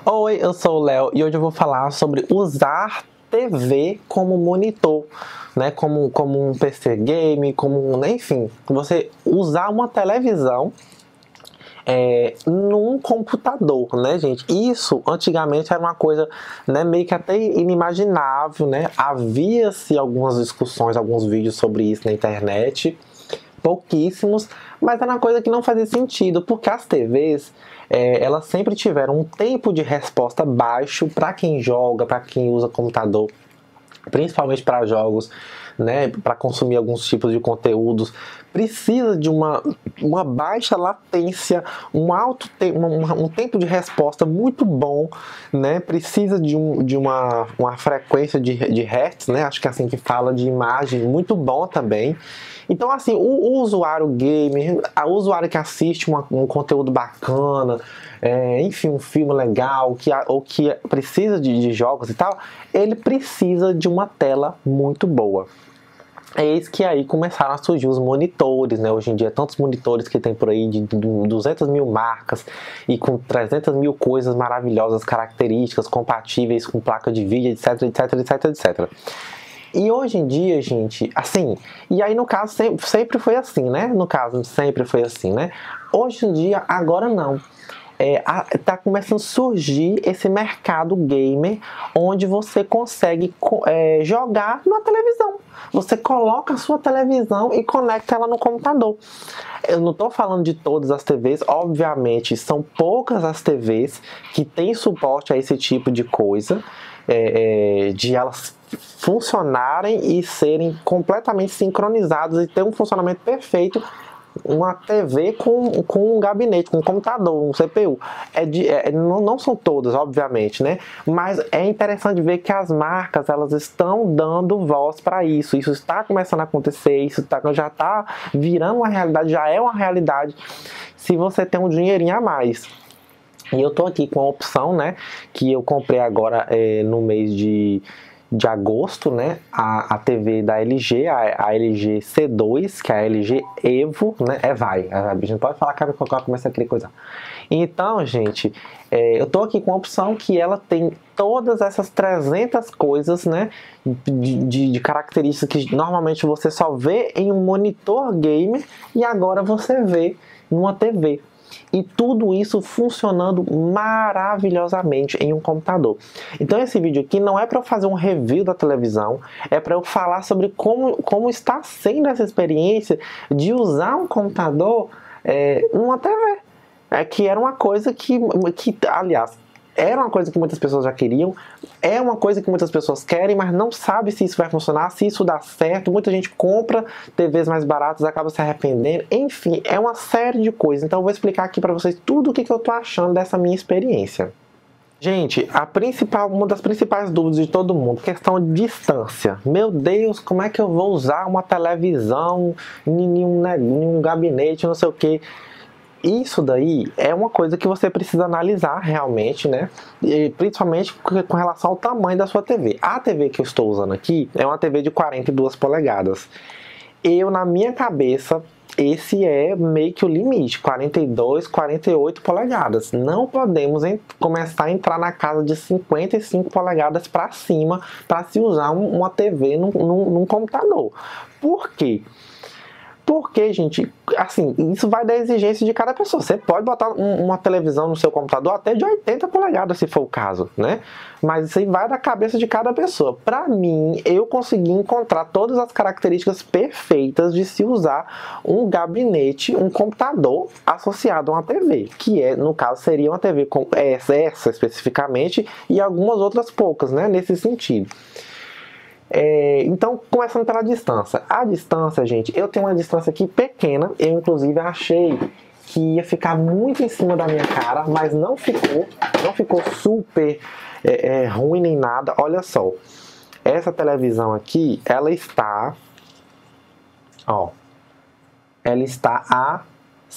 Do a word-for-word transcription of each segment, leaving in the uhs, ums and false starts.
Oi, eu sou o Léo e hoje eu vou falar sobre usar T V como monitor, né? Como, como um P C game, como, enfim, você usar uma televisão é, num computador, né, gente? Isso antigamente era uma coisa, né, meio que até inimaginável, né? Havia-se algumas discussões, alguns vídeos sobre isso na internet, pouquíssimos, mas era uma coisa que não fazia sentido, porque as T Vs é, elas sempre tiveram um tempo de resposta baixo para quem joga, para quem usa computador, principalmente para jogos, né, para consumir alguns tipos de conteúdos, precisa de uma, uma baixa latência, um alto te um, um tempo de resposta muito bom, né, precisa de, um, de uma, uma frequência de, de hertz, né, acho que é assim que fala, de imagem muito bom também. Então, assim, o, o usuário gamer, o usuário que assiste uma, um conteúdo bacana, é, enfim, um filme legal, que, ou que precisa de, de jogos e tal, ele precisa de uma tela muito boa. Eis que aí começaram a surgir os monitores, né? Hoje em dia, tantos monitores que tem por aí de duzentas mil marcas e com trezentas mil coisas maravilhosas, características, compatíveis com placa de vídeo, etc, etc, etc, etcétera. E hoje em dia, gente, assim, e aí no caso sempre, sempre foi assim, né? No caso sempre foi assim, né? Hoje em dia, agora não. É, a, tá começando a surgir esse mercado gamer onde você consegue é, jogar na televisão. Você coloca a sua televisão e conecta ela no computador. Eu não estou falando de todas as T Vs, obviamente são poucas as T Vs que têm suporte a esse tipo de coisa, é, é, de elas funcionarem e serem completamente sincronizadas e ter um funcionamento perfeito. Uma T V com, com um gabinete, com um computador, um C P U. É de, é, não, não são todas, obviamente, né? Mas é interessante ver que as marcas, elas estão dando voz para isso. Isso está começando a acontecer, isso tá, já está virando uma realidade, já é uma realidade se você tem um dinheirinho a mais. E eu tô aqui com a opção, né, que eu comprei agora é, no mês de... de agosto, né, a, a T V da L G, a, a L G C dois, que é a L G Evo, né, é vai, a gente pode falar que a Coca começa a querer coisa. Então, gente, é, eu tô aqui com a opção que ela tem todas essas trezentas coisas, né, de, de, de características que normalmente você só vê em um monitor gamer e agora você vê numa T V. E tudo isso funcionando maravilhosamente em um computador. Então esse vídeo aqui não é para eu fazer um review da televisão, é para eu falar sobre como, como está sendo essa experiência de usar um computador é, numa T V. É, que era uma coisa que, que, aliás, era uma coisa que muitas pessoas já queriam, é uma coisa que muitas pessoas querem, mas não sabe se isso vai funcionar, se isso dá certo. Muita gente compra T Vs mais baratas, acaba se arrependendo. Enfim, é uma série de coisas. Então eu vou explicar aqui para vocês tudo o que, que eu tô achando dessa minha experiência. Gente, a principal, uma das principais dúvidas de todo mundo, questão de distância. Meu Deus, como é que eu vou usar uma televisão em um, né, em um gabinete, não sei o que. Isso daí é uma coisa que você precisa analisar realmente, né? E principalmente com relação ao tamanho da sua T V. A T V que eu estou usando aqui é uma T V de quarenta e duas polegadas. Eu, na minha cabeça, esse é meio que o limite, quarenta e duas, quarenta e oito polegadas. Não podemos começar a entrar na casa de cinquenta e cinco polegadas para cima para se usar uma T V num, num, num computador. Por quê? Porque, gente, assim, isso vai da exigência de cada pessoa. Você pode botar um, uma televisão no seu computador até de oitenta polegadas, se for o caso, né? Mas isso aí vai da cabeça de cada pessoa. Para mim, eu consegui encontrar todas as características perfeitas de se usar um gabinete, um computador associado a uma T V, que é, no caso, seria uma T V com essa, essa especificamente e algumas outras poucas, né, nesse sentido. É, então, começando pela distância. A distância, gente, eu tenho uma distância aqui pequena. Eu, inclusive, achei que ia ficar muito em cima da minha cara, mas não ficou. Não ficou super é, é, ruim nem nada. Olha só. Essa televisão aqui, ela está... Ó. Ela está a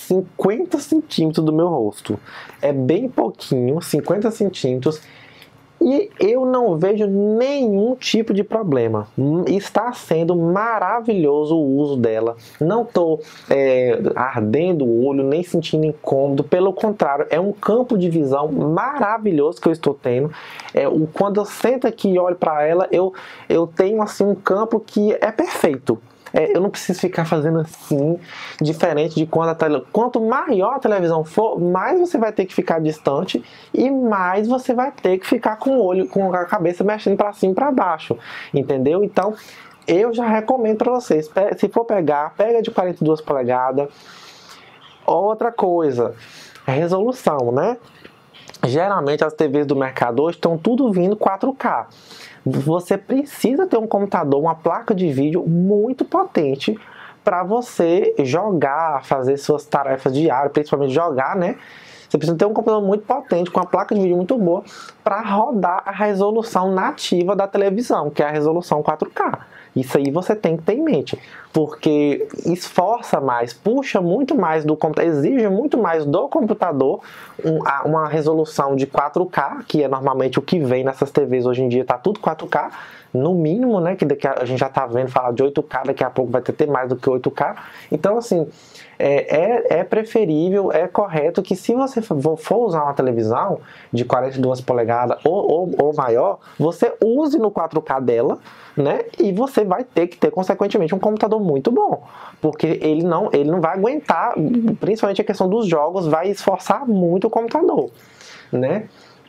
cinquenta centímetros do meu rosto. É bem pouquinho, cinquenta centímetros. E eu não vejo nenhum tipo de problema. Está sendo maravilhoso o uso dela. Não estou é, ardendo o olho, nem sentindo incômodo. Pelo contrário, é um campo de visão maravilhoso que eu estou tendo. É, o, quando eu sento aqui e olho para ela, eu, eu tenho assim, um campo que é perfeito. É, eu não preciso ficar fazendo assim, diferente de quando a tele... Quanto maior a televisão for, mais você vai ter que ficar distante e mais você vai ter que ficar com o olho, com a cabeça mexendo para cima e para baixo, entendeu? Então, eu já recomendo para vocês, se for pegar, pega de quarenta e duas polegadas. Outra coisa, resolução, né? Geralmente as T Vs do mercado hoje estão tudo vindo quatro K. Você precisa ter um computador, uma placa de vídeo muito potente para você jogar, fazer suas tarefas diárias, principalmente jogar, né? Você precisa ter um computador muito potente, com uma placa de vídeo muito boa, para rodar a resolução nativa da televisão, que é a resolução quatro K. Isso aí você tem que ter em mente, porque esforça mais, puxa muito mais do computador, exige muito mais do computador um, uma resolução de quatro K, que é normalmente o que vem nessas T Vs hoje em dia, tá tudo quatro K, no mínimo, né, que daqui a, a gente já tá vendo falar de oito K, daqui a pouco vai ter, ter mais do que oito K, então assim, é, é, é preferível, é correto que se você for, for usar uma televisão de quarenta e duas polegadas ou, ou, ou maior, você use no quatro K dela, né? E você vai ter que ter, consequentemente, um computador muito bom, porque ele não, ele não vai aguentar, principalmente a questão dos jogos, vai esforçar muito o computador, né?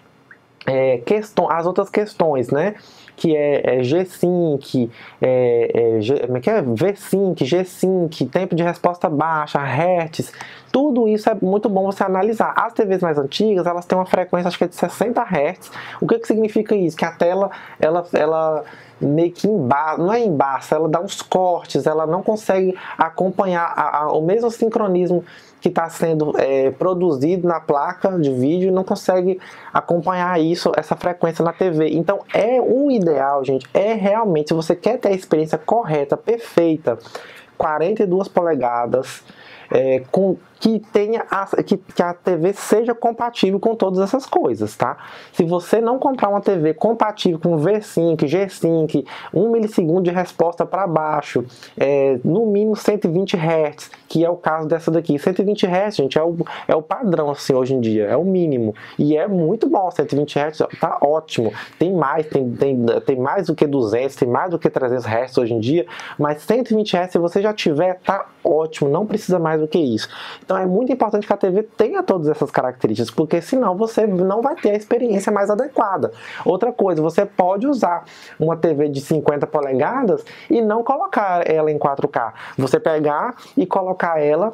É, questão, as outras questões, né? Que é, é G-Sync, é, é, G, como é que é? V-Sync, G-Sync, tempo de resposta baixa, hertz, tudo isso é muito bom você analisar. As T Vs mais antigas, elas têm uma frequência, acho que é de sessenta hertz. O que que significa isso? Que a tela, ela, ela meio que embaça, não é embaça, ela dá uns cortes, ela não consegue acompanhar a, a, o mesmo sincronismo que está sendo é, produzido na placa de vídeo, não consegue acompanhar isso, essa frequência na T V. Então é o ideal, gente, é realmente, se você quer ter a experiência correta, perfeita, quarenta e duas polegadas, é, com, que, tenha a, que, que a T V seja compatível com todas essas coisas, tá? Se você não comprar uma T V compatível com V-Sync, G-Sync, um milissegundo de resposta para baixo, é, no mínimo cento e vinte hertz, que é o caso dessa daqui. cento e vinte hertz, gente, é o, é o padrão, assim, hoje em dia, é o mínimo. E é muito bom, cento e vinte hertz, tá ótimo. Tem mais, tem, tem, tem mais do que duzentos, tem mais do que trezentos hertz hoje em dia, mas cento e vinte hertz, se você já tiver, tá ótimo, não precisa mais do que isso. Então é muito importante que a T V tenha todas essas características, porque senão você não vai ter a experiência mais adequada. Outra coisa, você pode usar uma T V de cinquenta polegadas e não colocar ela em quatro K. Você pegar e colocar ela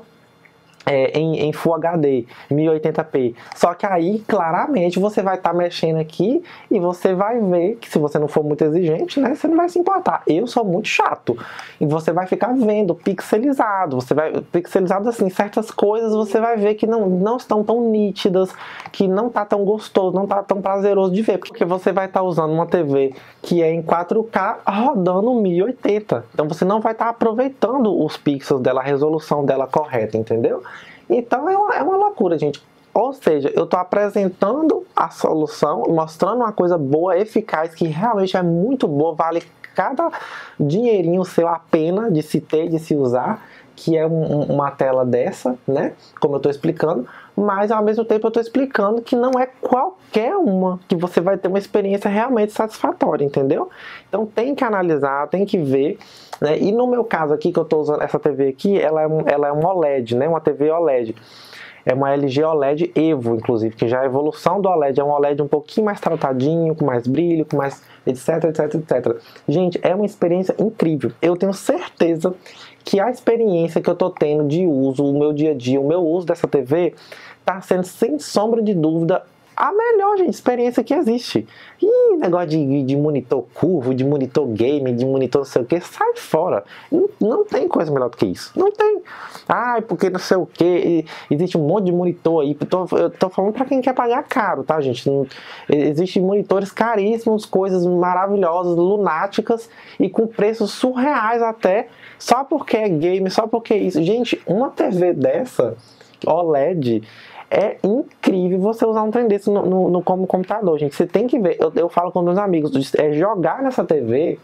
É, em, em Full H D, mil e oitenta p. Só que aí, claramente, você vai estar tá mexendo aqui e você vai ver que, se você não for muito exigente, né, você não vai se importar. Eu sou muito chato. E você vai ficar vendo pixelizado. Você vai pixelizado assim, certas coisas você vai ver que não, não estão tão nítidas, que não tá tão gostoso, não tá tão prazeroso de ver. Porque você vai estar tá usando uma T V que é em quatro K rodando mil e oitenta. Então você não vai estar tá aproveitando os pixels dela, a resolução dela correta, entendeu? Então é uma, é uma loucura, gente. Ou seja, eu estou apresentando a solução, mostrando uma coisa boa, eficaz, que realmente é muito boa, vale cada dinheirinho seu a pena de se ter, de se usar, que é um, uma tela dessa, né? Como eu estou explicando, mas ao mesmo tempo eu estou explicando que não é qualquer uma que você vai ter uma experiência realmente satisfatória, entendeu? Então tem que analisar, tem que ver, né? E no meu caso aqui, que eu estou usando essa T V aqui, ela é um, ela é um OLED, né? Uma T V OLED. É uma L G OLED Evo, inclusive, que já é a evolução do OLED. É um OLED um pouquinho mais tratadinho, com mais brilho, com mais etc, etc, etcétera. Gente, é uma experiência incrível. Eu tenho certeza que a experiência que eu tô tendo de uso, o meu dia a dia, o meu uso dessa T V, tá sendo, sem sombra de dúvida, a melhor, gente, experiência que existe. E negócio de, de monitor curvo, de monitor game, de monitor não sei o que, sai fora. Não, não tem coisa melhor do que isso. Não tem. Ai, porque não sei o que, existe um monte de monitor aí. Eu tô, eu tô falando pra quem quer pagar caro, tá, gente? Não, existem monitores caríssimos, coisas maravilhosas, lunáticas e com preços surreais até, só porque é game, só porque é isso. Gente, uma T V dessa, OLED, É incrível você usar um trem desse no, no, no como computador, gente. Você tem que ver, eu, eu falo com meus amigos, é, jogar nessa T V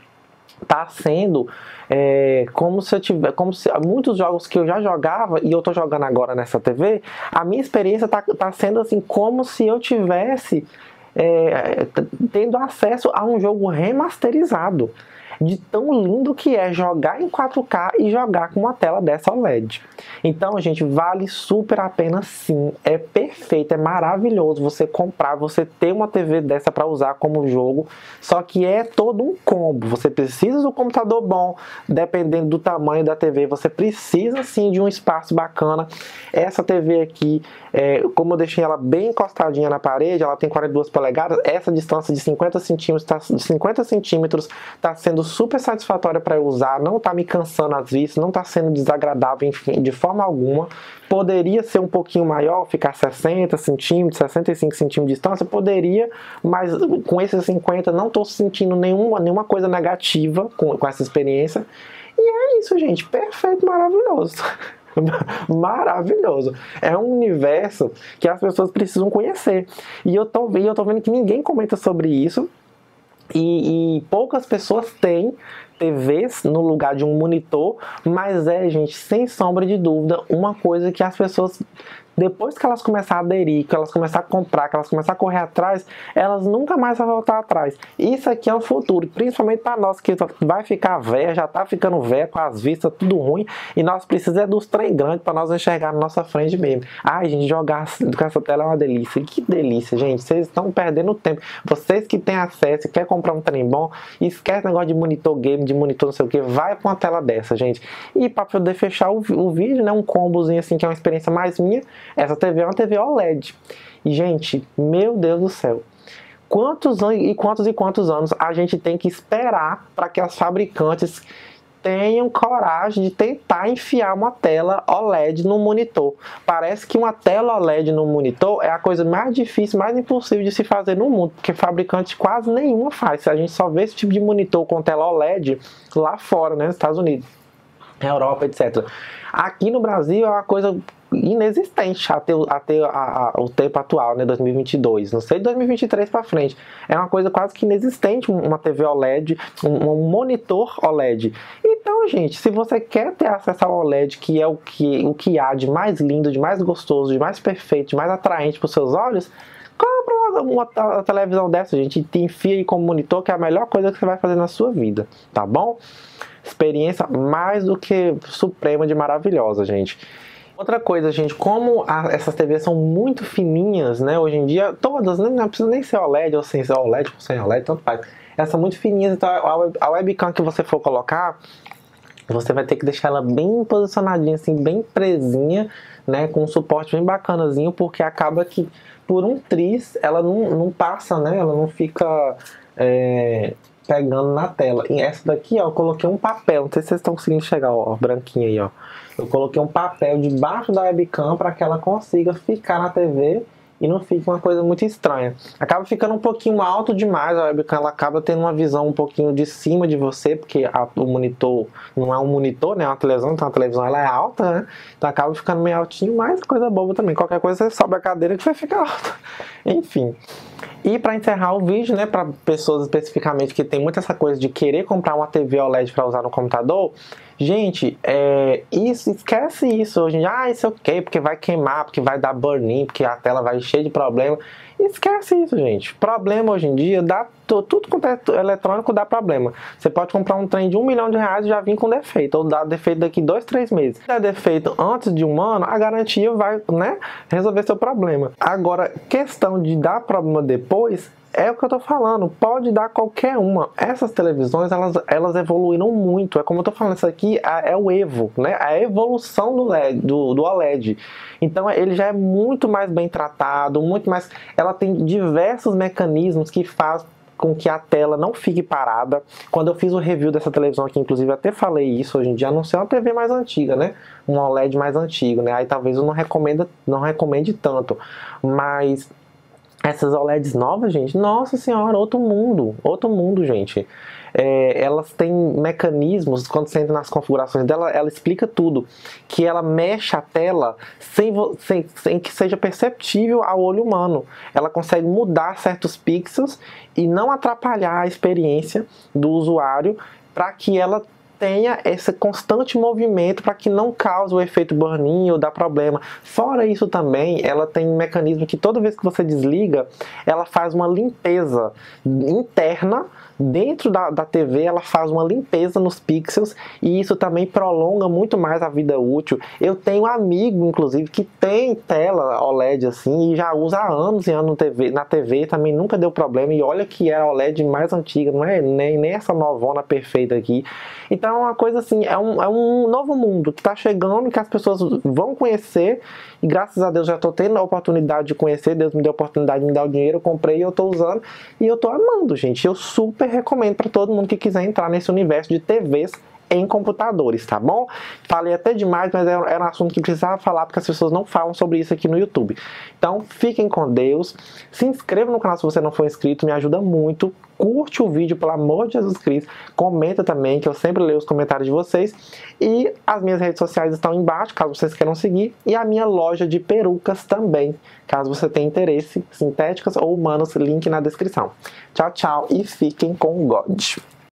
tá sendo é, como se eu tiver, como se muitos jogos que eu já jogava e eu tô jogando agora nessa T V, a minha experiência tá, tá sendo assim como se eu tivesse é, tendo acesso a um jogo remasterizado, de tão lindo que é jogar em quatro K e jogar com uma tela dessa O L E D. Então, gente, vale super a pena sim, é perfeito, é maravilhoso você comprar, você ter uma T V dessa para usar como jogo, só que é todo um combo, você precisa do computador bom, dependendo do tamanho da T V, você precisa sim de um espaço bacana. Essa T V aqui, é, como eu deixei ela bem encostadinha na parede, ela tem quarenta e duas polegadas, essa distância de cinquenta centímetros, tá, de cinquenta centímetros tá sendo super satisfatória para eu usar, não tá me cansando às vistas, não tá sendo desagradável, enfim, de forma alguma. Poderia ser um pouquinho maior, ficar sessenta centímetros, sessenta e cinco centímetros de distância, poderia, mas com esses cinquenta não tô sentindo nenhuma, nenhuma coisa negativa com, com essa experiência. E é isso, gente, perfeito, maravilhoso. Maravilhoso. É um universo que as pessoas precisam conhecer. E eu tô, eu tô vendo que ninguém comenta sobre isso. E, e poucas pessoas têm T Vs no lugar de um monitor, mas é, gente, sem sombra de dúvida, uma coisa que as pessoas, depois que elas começarem a aderir, que elas começarem a comprar, que elas começarem a correr atrás, elas nunca mais vão voltar atrás. Isso aqui é o futuro, principalmente para nós que vai ficar velha, já tá ficando velha, com as vistas tudo ruim, e nós precisamos é dos trem grandes para nós enxergar na nossa frente mesmo. Ai, gente, jogar com essa tela é uma delícia. Que delícia, gente. Vocês estão perdendo tempo. Vocês que têm acesso e querem comprar um trem bom, esquece negócio de monitor game, de monitor não sei o que, vai com uma tela dessa, gente. E para poder fechar o, o vídeo, né, um combozinho assim, que é uma experiência mais minha, essa T V é uma T V O L E D. E, gente, meu Deus do céu. Quantos anos e quantos e quantos anos a gente tem que esperar para que as fabricantes tenham coragem de tentar enfiar uma tela O L E D no monitor? Parece que uma tela O L E D no monitor é a coisa mais difícil, mais impossível de se fazer no mundo, porque fabricante quase nenhuma faz. A gente só vê esse tipo de monitor com tela O L E D lá fora, né, nos Estados Unidos, Europa, etcétera. Aqui no Brasil é uma coisa inexistente até, até a, a, o tempo atual, né, dois mil e vinte e dois, não sei de dois mil e vinte e três para frente, é uma coisa quase que inexistente uma T V O L E D, um, um monitor O L E D. Então, gente, se você quer ter acesso ao O L E D, que é o que, o que há de mais lindo, de mais gostoso, de mais perfeito, de mais atraente para os seus olhos, compra uma, uma, uma televisão dessa, gente, e te enfia aí como monitor, que é a melhor coisa que você vai fazer na sua vida, tá bom? Experiência mais do que suprema de maravilhosa, gente. Outra coisa, gente, como a, essas T Vs são muito fininhas, né, hoje em dia, todas, né, não precisa nem ser O L E D ou sem ser O L E D, ou sem O L E D, tanto faz. Elas são muito fininhas, então a, web, a webcam que você for colocar, você vai ter que deixar ela bem posicionadinha, assim, bem presinha, né, com um suporte bem bacanazinho, porque acaba que por um tris ela não, não passa, né, ela não fica é, pegando na tela. E essa daqui, ó, eu coloquei um papel, não sei se vocês estão conseguindo enxergar, ó, branquinha aí, ó. Eu coloquei um papel debaixo da webcam para que ela consiga ficar na T V e não fique uma coisa muito estranha. Acaba ficando um pouquinho alto demais, a webcam ela acaba tendo uma visão um pouquinho de cima de você, porque a, o monitor não é um monitor, né, é uma televisão, então a televisão ela é alta, né, então acaba ficando meio altinho, mas coisa boba também, qualquer coisa você sobe a cadeira que vai ficar alta. Enfim. E para encerrar o vídeo, né, para pessoas especificamente que tem muito essa coisa de querer comprar uma T V O L E D para usar no computador, gente, é, isso, esquece isso hoje em dia. Ah, isso é ok, porque vai queimar, porque vai dar burn-in, porque a tela vai cheia de problema. Esquece isso, gente. Problema hoje em dia, dá, tudo quanto é eletrônico dá problema. Você pode comprar um trem de um milhão de reais e já vir com defeito, ou dar defeito daqui dois, três meses. Se der defeito antes de um ano, a garantia vai, né, resolver seu problema. Agora, questão de dar problema depois, é o que eu tô falando, pode dar qualquer uma. Essas televisões, elas, elas evoluíram muito. É como eu tô falando, isso aqui é, é o Evo, né? A evolução do, L E D, do, do O L E D. Então, ele já é muito mais bem tratado, muito mais... Ela tem diversos mecanismos que fazem com que a tela não fique parada. Quando eu fiz o review dessa televisão aqui, inclusive, eu até falei isso hoje em dia, a não ser uma T V mais antiga, né? Um O L E D mais antigo, né? Aí talvez eu não recomendo, não recomende tanto. Mas... Essas O L E Ds novas, gente, nossa senhora, outro mundo, outro mundo, gente. É, elas têm mecanismos, quando você entra nas configurações dela, ela explica tudo. Que ela mexe a tela sem, sem, sem que seja perceptível ao olho humano. Ela consegue mudar certos pixels e não atrapalhar a experiência do usuário para que ela tenha esse constante movimento para que não cause o efeito burn-in ou dá problema. Fora isso também, ela tem um mecanismo que toda vez que você desliga, ela faz uma limpeza interna. Dentro da, da T V ela faz uma limpeza nos pixels e isso também prolonga muito mais a vida útil. Eu tenho um amigo, inclusive, que tem tela O L E D assim e já usa há anos e anos na T V, na T V também nunca deu problema. E olha que era a O L E D mais antiga, não é nem, nem essa novona perfeita aqui. Então é uma coisa assim, é um, é um novo mundo que está chegando e que as pessoas vão conhecer. E graças a Deus já estou tendo a oportunidade de conhecer. Deus me deu a oportunidade de me dar o dinheiro, eu comprei e eu estou usando. E eu estou amando, gente. Eu super recomendo para todo mundo que quiser entrar nesse universo de T Vs em computadores, tá bom? Falei até demais, mas era um assunto que precisava falar porque as pessoas não falam sobre isso aqui no YouTube. Então, fiquem com Deus. Se inscreva no canal se você não for inscrito, me ajuda muito. Curte o vídeo, pelo amor de Jesus Cristo. Comenta também, que eu sempre leio os comentários de vocês. E as minhas redes sociais estão embaixo, caso vocês queiram seguir. E a minha loja de perucas também, caso você tenha interesse, sintéticas ou humanos, link na descrição. Tchau, tchau e fiquem com God.